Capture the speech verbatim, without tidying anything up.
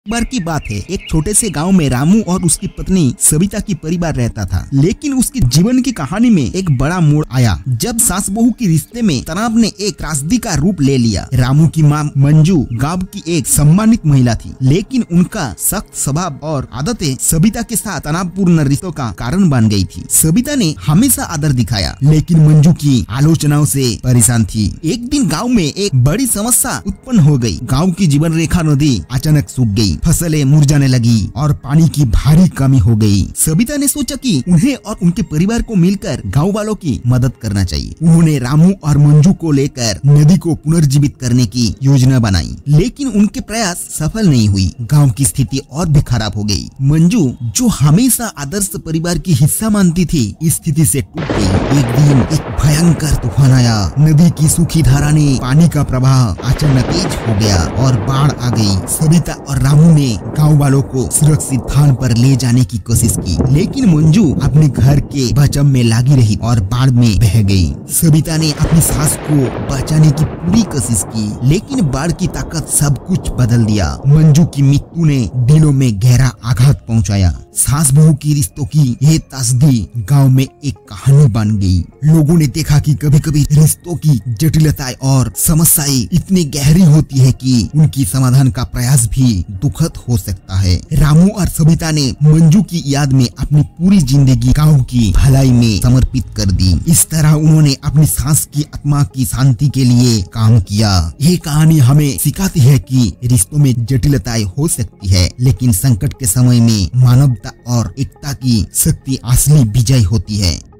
बार की बात है, एक छोटे से गांव में रामू और उसकी पत्नी सविता की परिवार रहता था। लेकिन उसके जीवन की कहानी में एक बड़ा मोड़ आया जब सास बहू के रिश्ते में तनाव ने एक त्रासदी का रूप ले लिया। रामू की मां मंजू गांव की एक सम्मानित महिला थी, लेकिन उनका सख्त स्वभाव और आदतें सविता के साथ तनावपूर्ण रिश्तों का कारण बन गई थी। सविता ने हमेशा आदर दिखाया, लेकिन मंजू की आलोचनाओं से परेशान थी। एक दिन गाँव में एक बड़ी समस्या उत्पन्न हो गयी। गाँव की जीवन रेखा नदी अचानक सूख गयी, फसलें मुरझाने लगी और पानी की भारी कमी हो गई। सविता ने सोचा कि उन्हें और उनके परिवार को मिलकर गांव वालों की मदद करना चाहिए। उन्होंने रामू और मंजू को लेकर नदी को पुनर्जीवित करने की योजना बनाई, लेकिन उनके प्रयास सफल नहीं हुई। गांव की स्थिति और भी खराब हो गई। मंजू, जो हमेशा आदर्श परिवार की हिस्सा मानती थी, इस स्थिति से टूट गई। एक दिन एक भयंकर तूफान आया। नदी की सूखी धारा ने पानी का प्रवाह अचानक तेज हो गया और बाढ़ आ गई। सविता और रामू ने गांव वालों को सुरक्षित स्थान पर ले जाने की कोशिश की, लेकिन मंजू अपने घर के बचाव में लगी रही और बाढ़ में बह गई। सविता ने अपनी सास को बचाने की पूरी कोशिश की, लेकिन बाढ़ की ताकत सब कुछ बदल दिया। मंजू की मृत्यु ने दिलों में गहरा आघात पहुंचाया। सास बहू की रिश्तों की यह त्रासदी गांव में एक कहानी बन गई। लोगों ने देखा कि कभी-कभी रिश्तों की जटिलताएं और समस्याएं इतनी गहरी होती है कि उनकी समाधान का प्रयास भी दुखद हो सकता है। रामू और सविता ने मंजू की याद में अपनी पूरी जिंदगी गांव की भलाई में समर्पित कर दी। इस तरह उन्होंने अपनी सास की आत्मा की शांति के लिए काम किया। ये कहानी हमें सिखाती है कि रिश्तों में जटिलताएं हो सकती है, लेकिन संकट के समय में मानवता और एकता की शक्ति असली विजय होती है।